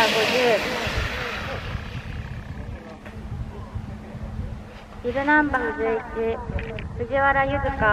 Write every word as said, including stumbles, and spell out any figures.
ーごじゅう、ビルナンバーじゅういち、藤原ゆずか